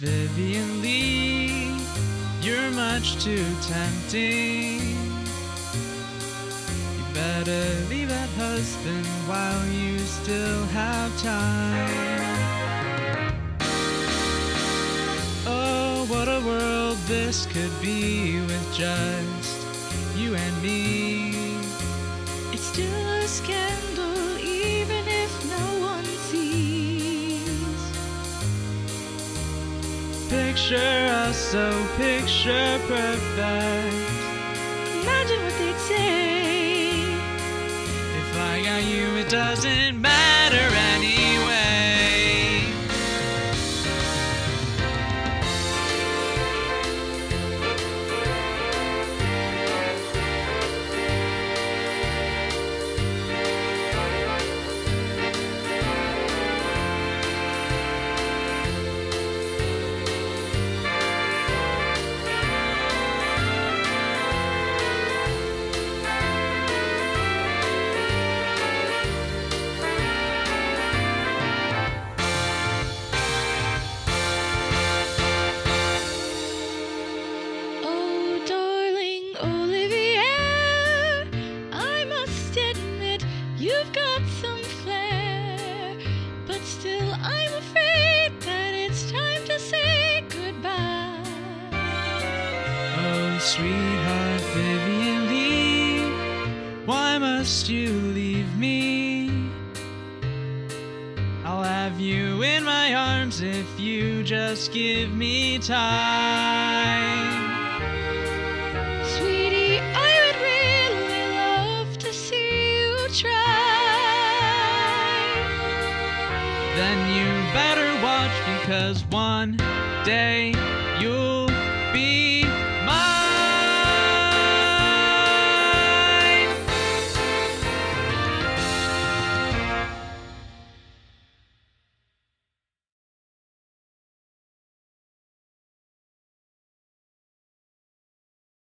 Vivien, Leigh, you're much too tempting. You better leave that husband while you still have time. Oh, what a world this could be with just you and me. It's still a scandal even if no one sees. Picture us so picture perfect. Imagine what they'd say. If I got you, it doesn't matter anyway. Oh, darling Olivier, I must admit you've got some flair, but still I'm afraid that it's time to say goodbye. Oh, sweetheart Vivien, Leigh, why must you leave me? I'll have you in my arms if you just give me time. Sweetie, I would really love to see you try. Then you better watch, because one day you'll be